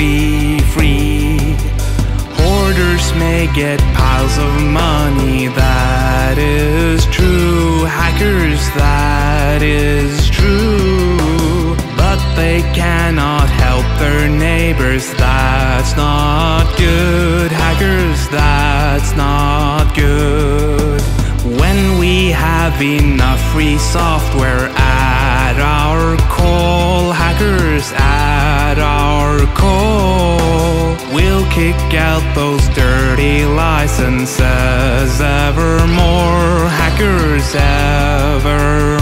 be free. Hoarders may get piles of money, that is true. Hackers, that is true. But they cannot help their neighbors, that's not good. Hackers, that's not good. When we have enough free software at our call, hackers at our call, we'll kick out those dirty licenses evermore. Hackers evermore.